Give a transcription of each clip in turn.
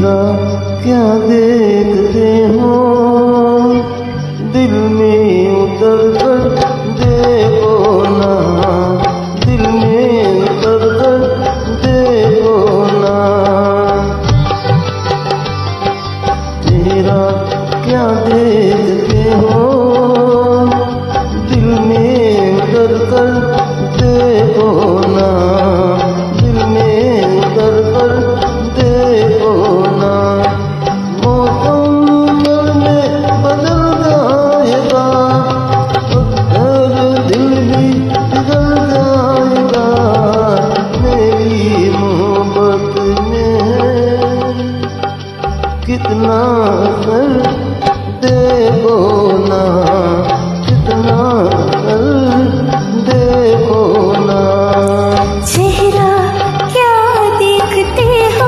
मेरा क्या देखते हो, दिल में उतर कर देखो ना, दिल में उतर कर देखो ना। मेरा क्या देखते हो, दिल में उतर कर देखो ना, दिल में उतर कर देखो ना। मौसम में बदल जाएगा, दिल भी पिघल जाएगा, मेरी मोहब्बत में कितना असर देखो ना, कितना असर देखो ना। चेहरा क्या देखते हो,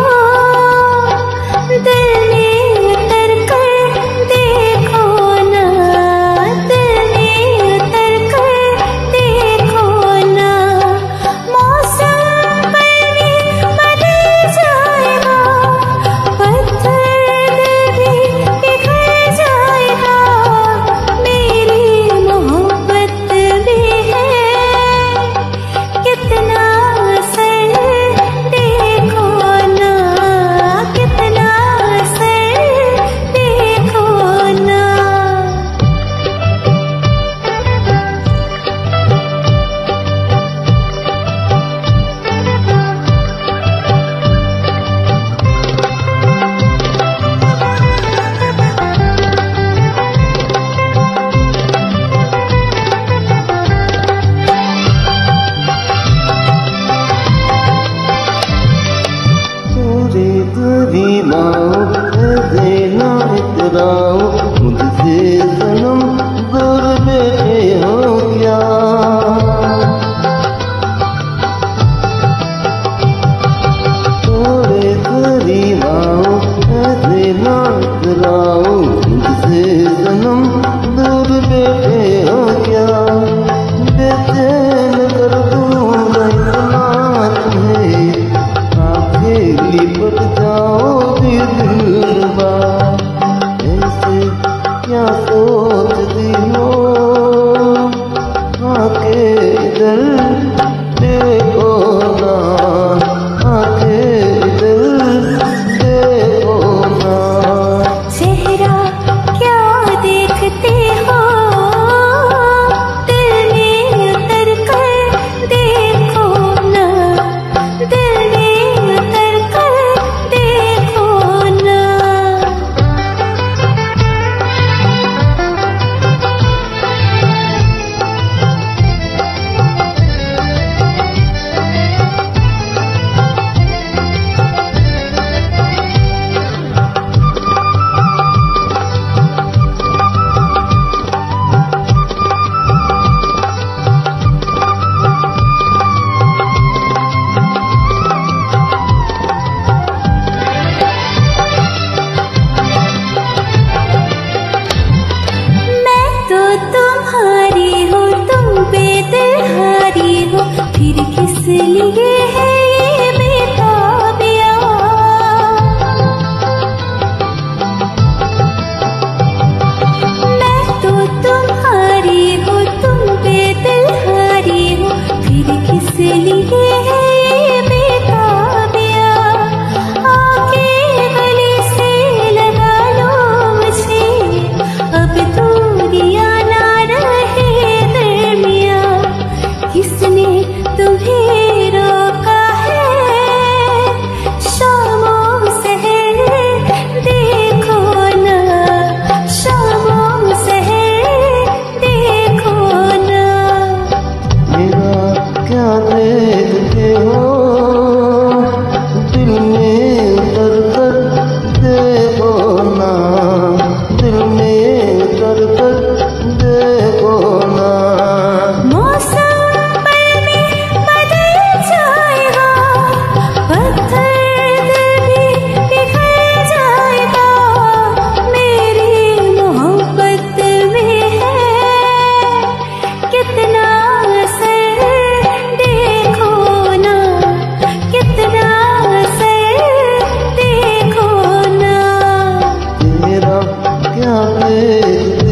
दिल में उतर कर देखो ना, दिल में उतर कर देखो ना। मौसम में बदल जाएगा, पत्थर भी पिघल जाएगा, मेरी मोहब्बत में है कितना असर देखो ना, कितना असर देखो ना। तेरे करीनाओ ऐसे ना इतराओ, मुझसे सनम दूर बैठे हो क्या। तेरे करीनाओ ऐसे ना इतराओ, मुझसे सनम दूर बैठे हो क्या। बेचैन कर दूंगा इतना तुम्हें, लिपट जाओगी दिलरुबा। ऐसे क्या सोचती हो, आके इधर देखो ना, आके इधर देखो ना। चेहरा क्या देखते हो, दिल में उतर कर देखो ना, दिल में उतर कर देखो ना। मैं तो तुम्हारी हूँ, तुम बेदहारी हो, फिर किस लिए है ये बेताबिया। मैं तो तुम्हारी हूँ, तुम बेदहारी हो, फिर किस लिए है ये बेताबिया। आके गले से लगा लो मुझे, अब दूरियां ना रहे दरमियां। किसने तुम्हें रोका फिर